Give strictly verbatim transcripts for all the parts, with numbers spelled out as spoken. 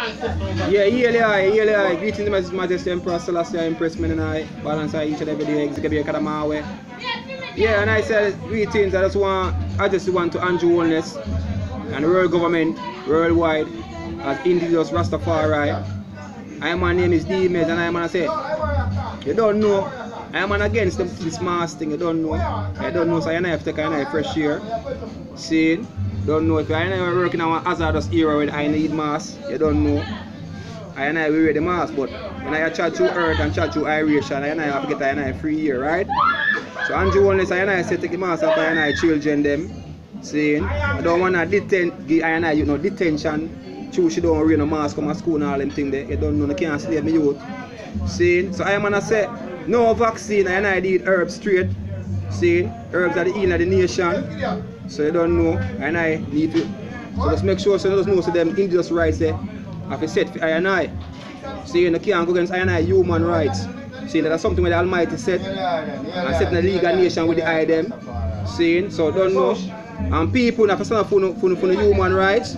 Yeah, yearly I, yearly I. Greetings to His Majesty Emperor Selassie, impressment and I. Balance I each and every day, execute the way. Yeah, and I said greetings. I just want, I just want to Andrew Wellness and the world government worldwide as indigenous Rastafari. I my name is D Mez, and I am gonna say, you don't know, I am against them, this mask thing. You don't know, I don't know. So I have to take a fresh air. See, don't know if I am working on a hazardous era when I need mask. You don't know. I and I we wear the mask, but when I chat to Earth and chat to Irish, and I and I have to get I and I free here, right? So Andrew Wellness, I and I say take the mask off I and I children them. Saying I don't wanna detain give I and I you know detention. True she don't wear no mask come to school and all them things there. You don't know, you can't slave me youth. Saying so I am gonna say no vaccine I and I did herbs straight. Saying herbs are the healing of the nation. So you don't know and I need to so just make sure so you just know so them indigenous rights there. Have a set for I and I. Saying you can't go against I and I human rights. Saying that's something where the Almighty said and set in the legal nation with the I them. Saying so don't know. And people have to stand up for the, for the, for the human rights.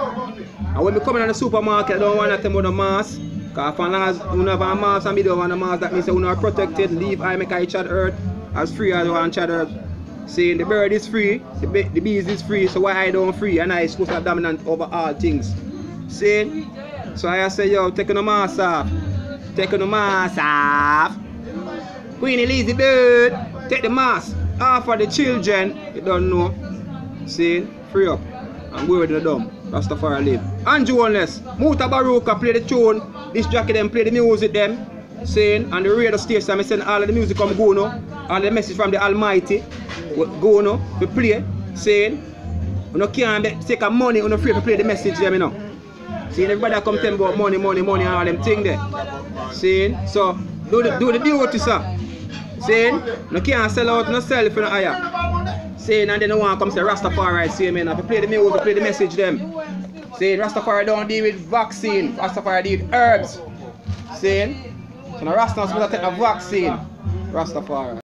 And when we come in the supermarket, I don't want to tell them about the mask. Because as long as you have a mask and we don't want a mask, that means that we are protected. Leave I make I chat earth as free as I want chat earth. Saying the bird is free, the, bee, the bees is free, so why I don't free and I is supposed to be dominant over all things. Saying, so I say yo, take the mask off. Take the mask off. Queen Elizabeth, take the mask off for the children. You don't know. Saying, free up and go with the dumb. Rastafari live. Andrew Wellness, Muta Baruka play the tune. This jacket them play the music them. Saying, and the radio station I send all of the music from Gono. All the message from the Almighty. Gono, we play. Saying, you know, can't take a money, you know, free to play the message them, you know. Saying, everybody come tell about money, money, money and all them things there. Saying, so, do the, do the duty, sir. Saying, you can't sell out yourself in the higher. Saying and then no one comes to Rastafari say man, if you play the music, play the message them. Saying Rastafari don't deal with vaccine, Rastafari deal with herbs. Saying so the Rastas will take the vaccine. Rastafari.